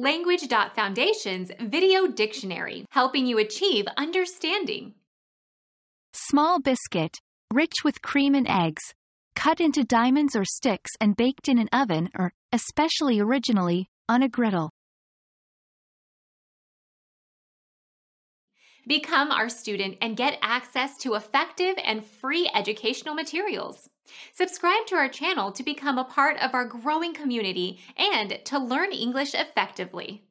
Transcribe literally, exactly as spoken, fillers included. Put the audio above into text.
Language.Foundation's Video Dictionary, helping you achieve understanding. Small biscuit, rich with cream and eggs, cut into diamonds or sticks and baked in an oven or, especially originally, on a griddle. Become our student and get access to effective and free educational materials. Subscribe to our channel to become a part of our growing community and to learn English effectively.